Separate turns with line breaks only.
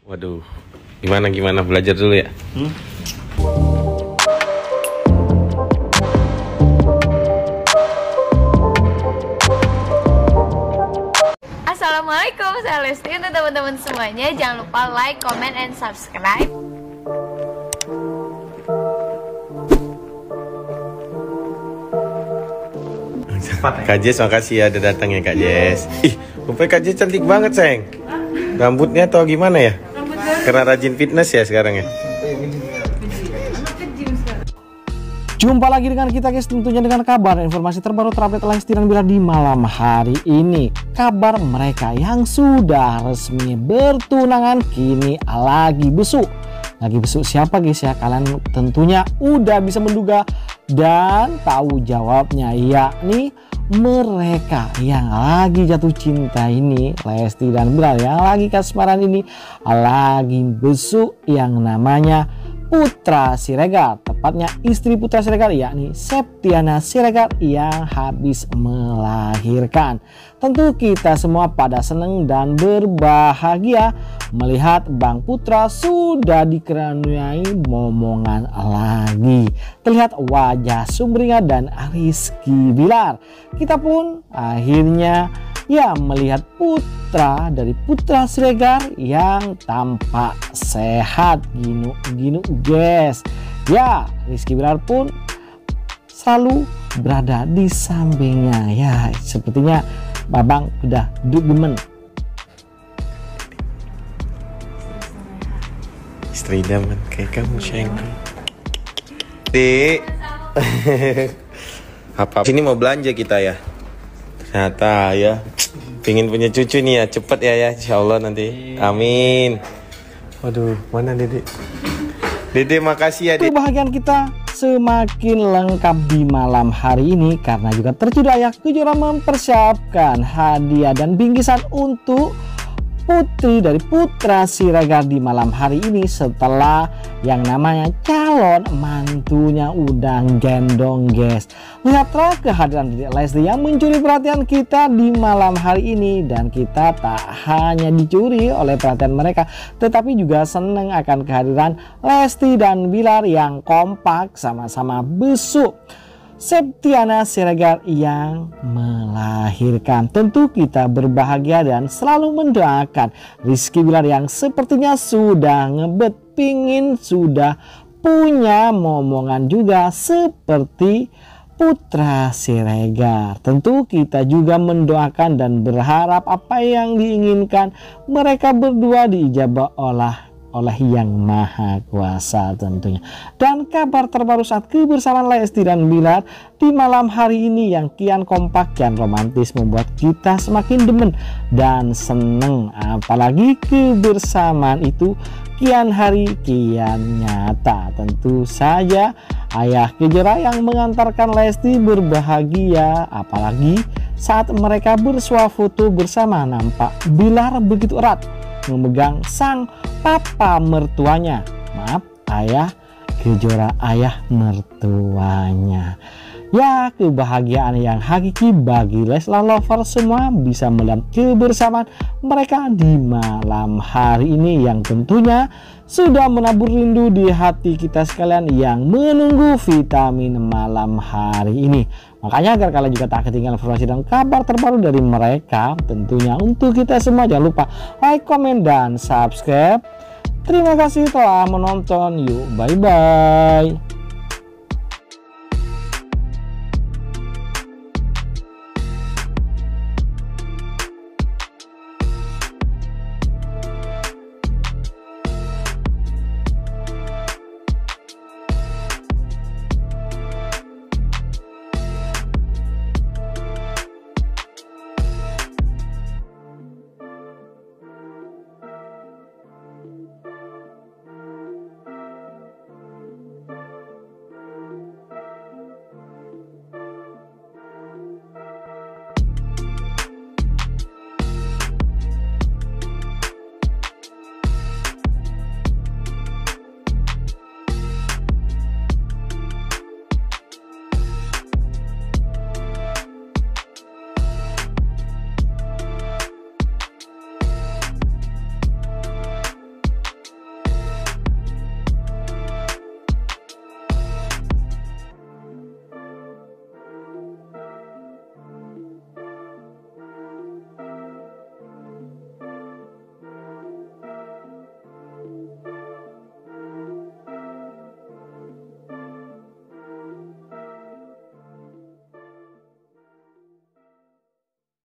Waduh, gimana belajar dulu ya?
Assalamualaikum, saya Lesti. Untuk teman-teman semuanya, jangan lupa like, comment, and subscribe.
Kak Jess, makasih ya udah datang ya Kak Jess. Ih, rupanya Kak Jess cantik banget sayang. Rambutnya atau gimana ya? Karena rajin fitness ya sekarang ya.
Jumpa lagi dengan kita guys, tentunya dengan kabar informasi terbaru terupdate Lesti dan Bilar di malam hari ini. Kabar mereka yang sudah resmi bertunangan kini lagi besuk. Lagi besuk siapa guys ya? Kalian tentunya udah bisa menduga dan tahu jawabnya, yakni mereka yang lagi jatuh cinta ini, Lesti dan Bilar yang lagi kasmaran ini, lagi besuk yang namanya Putra Siregar, tepatnya istri Putra Siregar yakni Septiana Siregar yang habis melahirkan. Tentu kita semua pada seneng dan berbahagia melihat Bang Putra sudah dikaruniai momongan lagi. Terlihat wajah sumringah dan Rizky Bilar. Kita pun akhirnya ya melihat putra dari Putra Siregar yang tampak sehat ginu guys. Ya, Rizky Bilar pun selalu berada di sampingnya. Ya, sepertinya Babang udah demen.
Istri daman kayak kamu sayang. Dek. Apa sini mau belanja kita ya? Ternyata ya pengen punya cucu nih ya, cepet ya insya Allah nanti. Amin. Waduh, mana Dede? Dede makasih ya Dede.
Kebahagiaan kita semakin lengkap di malam hari ini karena juga tercuduk Ayah Kejora mempersiapkan hadiah dan bingkisan untuk putri dari Putra Siregar di malam hari ini setelah yang namanya calon mantunya udah gendong guys. Lihatlah kehadiran Lesti yang mencuri perhatian kita di malam hari ini, dan kita tak hanya dicuri oleh perhatian mereka tetapi juga senang akan kehadiran Lesti dan Bilar yang kompak sama-sama besuk Septiana Siregar yang melahirkan. Tentu kita berbahagia dan selalu mendoakan Rizky Bilar yang sepertinya sudah ngebet pingin sudah punya momongan juga seperti Putra Siregar. Tentu kita juga mendoakan dan berharap apa yang diinginkan mereka berdua diijabah oleh Yang Maha Kuasa tentunya. Dan kabar terbaru saat kebersamaan Lesti dan Bilar di malam hari ini yang kian kompak dan romantis membuat kita semakin demen dan seneng, apalagi kebersamaan itu kian hari kian nyata. Tentu saja Ayah Kejora yang mengantarkan Lesti berbahagia, apalagi saat mereka bersuah foto bersama nampak Bilar begitu erat memegang sang papa mertuanya. Maaf, Ayah Kejora, ayah mertuanya. Ya, kebahagiaan yang hakiki bagi Leslar lover semua bisa melihat kebersamaan mereka di malam hari ini yang tentunya sudah menabur rindu di hati kita sekalian yang menunggu vitamin malam hari ini. Makanya agar kalian juga tak ketinggalan informasi dan kabar terbaru dari mereka, tentunya untuk kita semua jangan lupa like, komen, dan subscribe. Terima kasih telah menonton. Yuk, bye-bye.